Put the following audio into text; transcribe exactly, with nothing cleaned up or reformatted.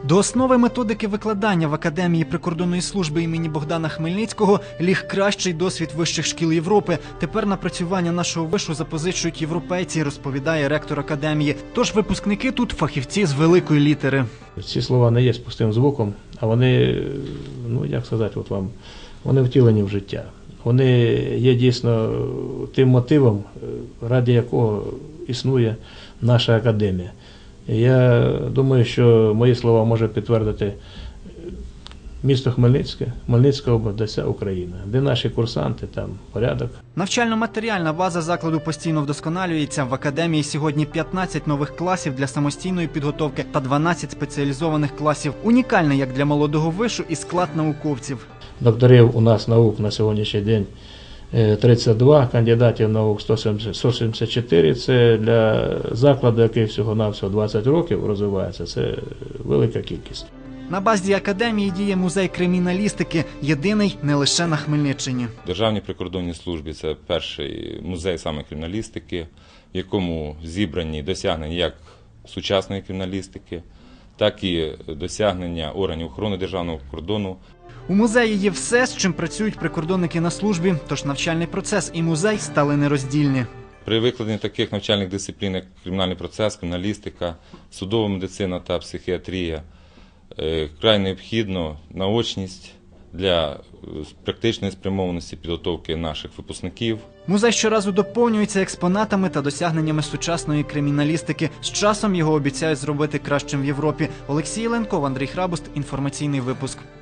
До основи методики викладання в Академії прикордонної служби імені Богдана Хмельницького ліг кращий досвід вищих шкіл Європи. Тепер напрацювання нашого вишу запозичують європейці, розповідає ректор Академії. Тож випускники тут фахівці з великої літери. Ці слова не є пустим звуком, а вони, ну як сказати, от вам, вони втілені в життя. Вони є дійсно тим мотивом, ради якого існує наша академія. Я думаю, що мої слова може підтвердити місто Хмельницьке, Хмельницька область, де вся Україна, де наші курсанти, там порядок. Навчально-матеріальна база закладу постійно вдосконалюється. В академії сьогодні п'ятнадцять нових класів для самостійної підготовки та дванадцять спеціалізованих класів. Унікальний як для молодого вишу і склад науковців. Докторів у нас наук на сьогоднішній день тридцять два, кандидатів наук сто сімдесят чотири. Це для закладу, який всього-навсього двадцять років розвивається, це велика кількість. На базі академії діє музей криміналістики, єдиний не лише на Хмельниччині. В Державній прикордонній службі це перший музей саме криміналістики, в якому зібрані досягнення як сучасної криміналістики, так і досягнення органів охорони державного кордону. У музеї є все, з чим працюють прикордонники на службі, тож навчальний процес і музей стали нероздільні. При викладенні таких навчальних дисциплін, як кримінальний процес, криміналістика, судова медицина та психіатрія, вкрай необхідно наочність для практичної спрямованості підготовки наших випускників. Музей щоразу доповнюється експонатами та досягненнями сучасної криміналістики. З часом його обіцяють зробити кращим в Європі. Олексій Ленков, Андрій Храбуст, інформаційний випуск.